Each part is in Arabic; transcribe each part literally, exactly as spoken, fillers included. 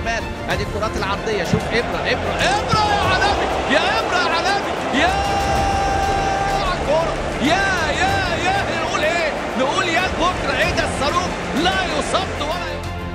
الشمال. ادي الكرات العرضيه، شوف ابره ابره ابره يا عالمي، يا ابره يا عالمي، يا كوره، يا يا يا نقول ايه؟ نقول يا بكره ايه ده الصاروخ لا يصد ولا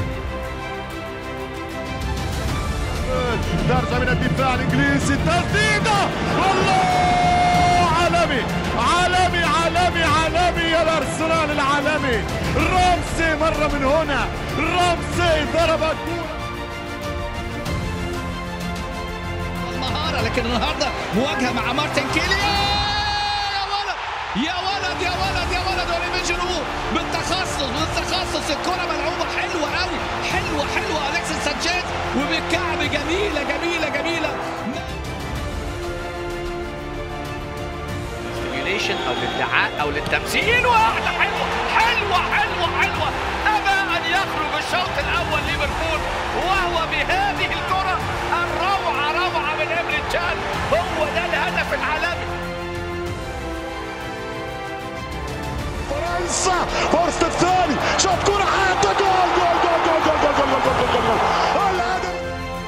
درجه من الدفاع الانجليزي، تسديده والله عالمي عالمي عالمي عالمي يا الارسنال العالمي. رامسي مره من هنا، رامسي ضرب الكوره المهاره، لكن النهارده مواجهه مع مارتن كيليان. يا ولد يا ولد يا ولد يا ولد اوليفيه جيرو بالتخصص بالتخصص، الكره ملعوبه حلوه قوي، حلوه حلوه اليكسيس سانشيز وبالكعب، جميله جميله جميله. او للدعاء او للتمثيل، واحده حلوه حلوه حلوه حلوه. ابى ان يخرج الشوط الاول ليفربول وهو بهذه الكره الروعه روعه من إمري تشان، هو ده الهدف العالمي. فرنسا فرصه الثاني، شوط كره حاطه جول جول جول جول جول جول جول جول جول جول جول. الهدف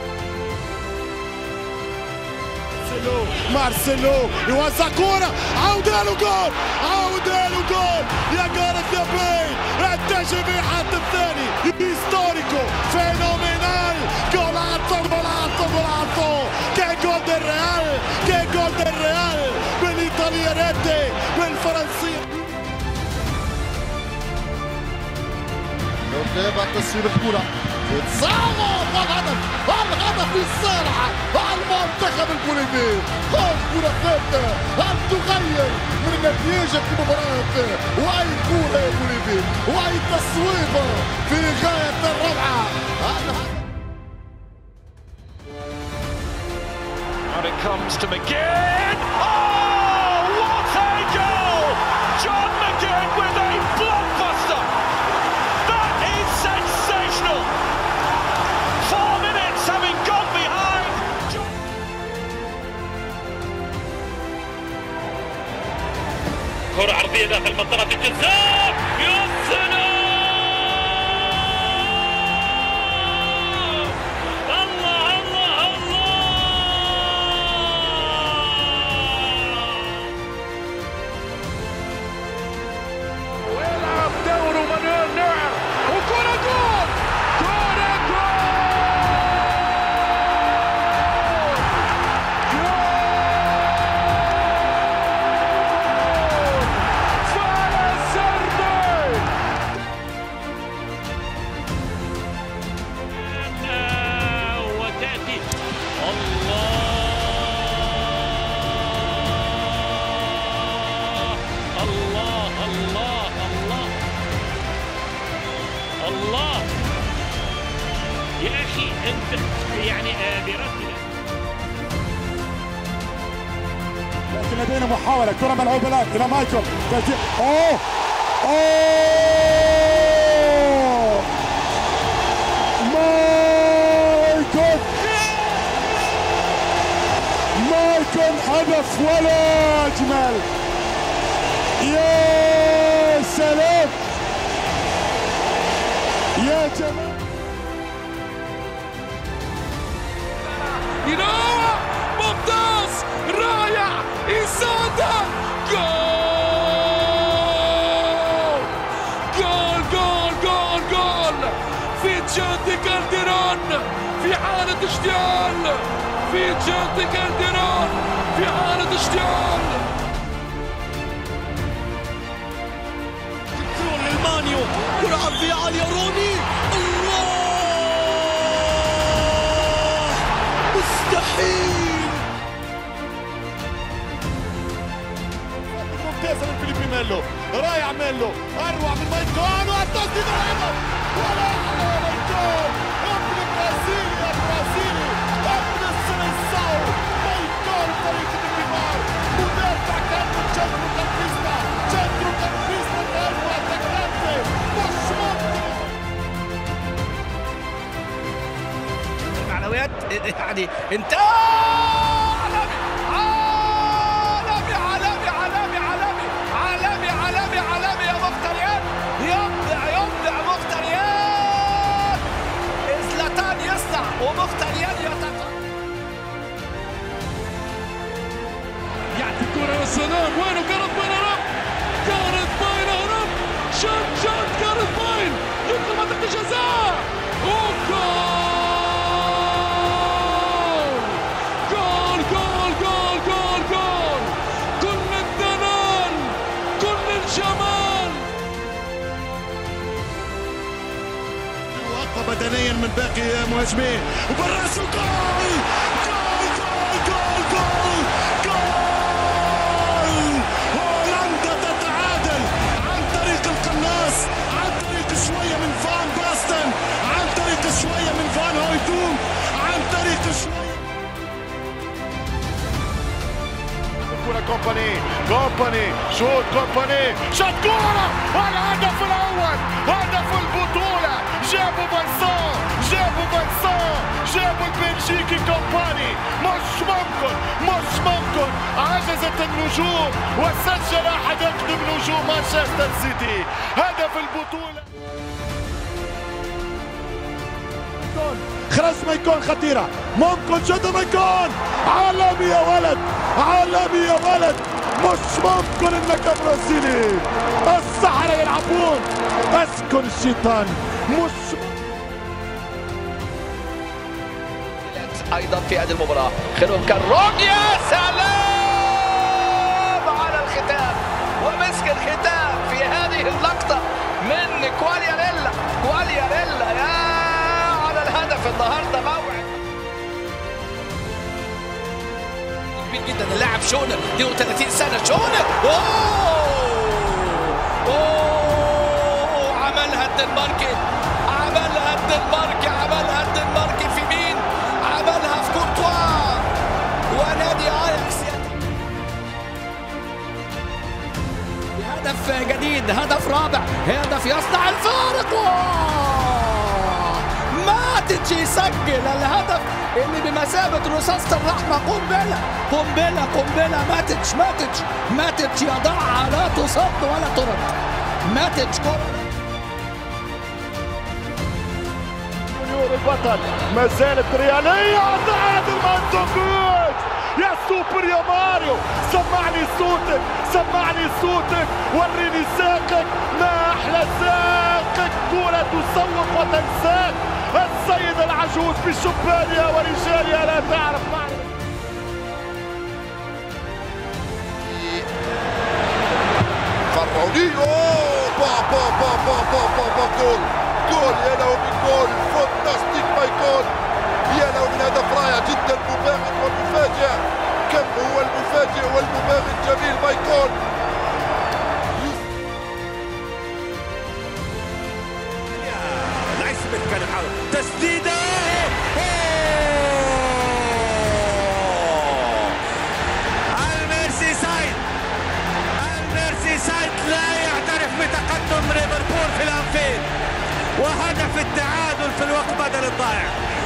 مارسيلو يوزع كرة، عودة له جول، عودة له جول يا جارث يا بيل. التشبيه حتى الثاني هيستوريكو فينومينال، جولاتو جولاتو جولاتو. كي جول ديل ريال، كي جول ديل ريال بالايطاليانيتي بالفرنسية. قدام تصوير الكرة تصور الهدف، الهدف لصالح المنتخب البوليفي. الكرة ثابتة أن تغير من نتيجة المباراة، وأي كرة يا بوليفي، وأي تصويبة في غاية الروعة. And it comes to McGinn. Oh, what a goal! John McGinn with a blockbuster. That is sensational. Four minutes having gone behind. كرة عرضية داخل منطقة الجزاء، يا سلام! الله الله الله! ويلعب دوره مانويل نوير، وكرة جول! كرة جول! الله يا اخي انت يعني براسنا. لكن لدينا محاولة، كرة ملعوبة الآن إلى مايكل. أوه أوه مايكل مايكل هدف ولا أجمل. يا سلام يا جمال. ينوع ممتاز رائع، إسادة جول جول جول جول جول في جهة كالديرون، في حالة اشتعال، في جهة كالديرون في حالة اشتعال. المانيو، كرة عرضية عالية، روني الله مستحيل. ممتازة من فيليبي ميلو، رائع ميلو، أروع من مايكون، والتسديد رهيبة ولا على مايكون. ابن البرازيلي يا برازيلي، ابن السلساو مايكون، فريق الكبار، مدافع كانت جنترو كامبيستا، جنترو كامبيستا كانوا اتاكانتي، مش ممكن. المعنويات يعني انت عالمي عالمي عالمي عالمي عالمي عالمي عالمي يا مختريان، يبدع يبدع مختريان. زلاتان يصنع بدنيا من باقي مهاجميه وبالراس جول جول جول جول جول هولندا تتعادل عن طريق القناص، عن طريق شويه من فان باستن، عن طريق شويه من فان هويتوم، عن طريق شويه كرة كومباني كومباني شوت كومباني شوت كورة والهدف الأول، هدف البطولة. جابوا فانسون جابوا فانسون جابوا البلجيكي كومباني. مش ممكن مش ممكن عجزت النجوم وسجل أحد أقدم نجوم مانشستر سيتي هدف البطولة. خرج ما يكون خطيرة، ممكن شوط ما يكون عالمي يا ولد، عالمي يا ولد. مش ممكن انك برازيلي. السحرة يلعبون، اسكن الشيطان. مش ايضا في هذه المباراة خيرهم كروك، يا سلام على الختام ومسك الختام في هذه اللقطة من كوالياريلا. كوالياريلا يا على الهدف النهارده، موعد كبير جدا. اللاعب شونر اثنين وثلاثين سنة، شونر اوه اوه عملها الدنماركي، عملها الدنماركي، عملها الدنماركي في مين؟ عملها في كورتوا ونادي اياكس. هدف جديد، هدف رابع، هدف يصنع الفارق. ماتيتش يسجل الهدف اللي بمثابة رصاصة الرحمة. قنبلة قنبلة قنبلة. ماتيتش ماتيتش ماتيتش يضعها، لا تصد ولا ترد. ماتيتش كرة البطل، ما زالت ريالية تعادل مانزوكيتش. يا سوبر يا ماريو، سمعني صوتك سمعني صوتك، وريني ساقك، ما احلى ساقك. كرة تسوق وتنساك. السيدة العجوز بشبانها ورجالها لا تعرف معنى. فرعوني اوه با با با با با با با جول جول. يا له من جول فانتاستيك مايكون، يا له من هدف رائع جدا مباغت ومفاجئ. كم هو المفاجئ والمباغت جميل مايكون. تسديدة الميرسي سايد، الميرسي سايد لا يعترف بتقدم ليفربول في الانفيلد، وهدف التعادل في الوقت بدل الضائع.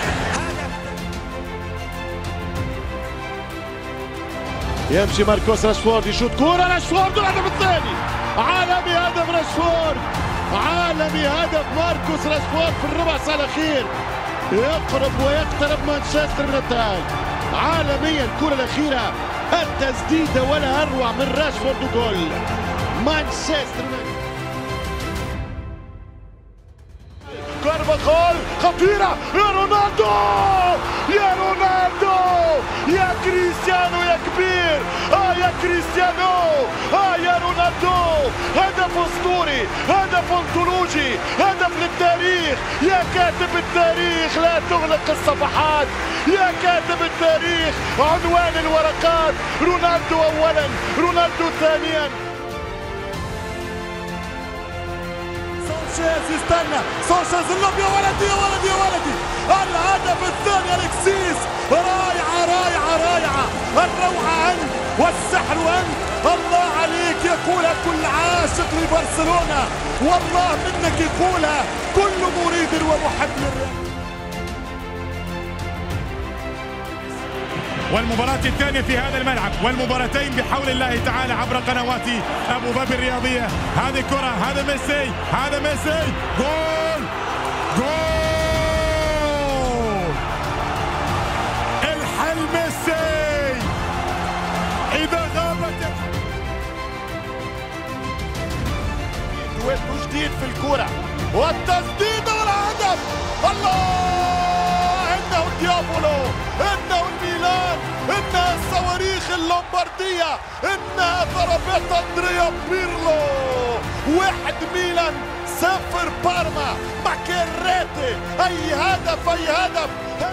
يمشي ماركوس راشفورد، يشوط كورة راشفورد والهدف الثاني. عالمي هدف راشفورد، عالمي هدف ماركوس راشفورد في الربع ساعة الأخير. يقرب ويقترب مانشستر من التأهل عالميا. الكرة الأخيرة التسديدة ولا أروع من راشفورد وجول مانشستر. كارفاخال خطيرة، يا رونالدو يا رونالدو يا كريستيانو يا كبير. اه يا كريستيانو، اه يا رونالدو. هدف اسطوري، هدف انطولوجي، هدف للتاريخ. يا كاتب التاريخ لا تغلق الصفحات، يا كاتب التاريخ عنوان الورقات. رونالدو اولا، رونالدو ثانيا. سانشيز يستنى، سانشيز اللوب، يا ولدي يا ولدي يا ولدي. الهدف الثاني الكسيس. رائعة رائعة رائعة. الروعة أنت والسحر أنت. الله عليك يقولها كل عاشق لبرشلونة، والله منك يقولها كل مريد ومحب للريال. والمباراة الثانية في هذا الملعب، والمباراتين بحول الله تعالى عبر قنوات أبو ظبي الرياضية. هذه كرة، هذا ميسي، هذا ميسي، جول جول. الحل ميسي إذا غابت. دويتو جديد في الكرة والتسديد والهدف. الله، إنه ديابولو، إنه الميلان، إنها الصواريخ اللومباردية، إنها ضربات أندريا بيرلو. واحد ميلان صفر بارما. ماكيريتي، اي هدف اي هدف.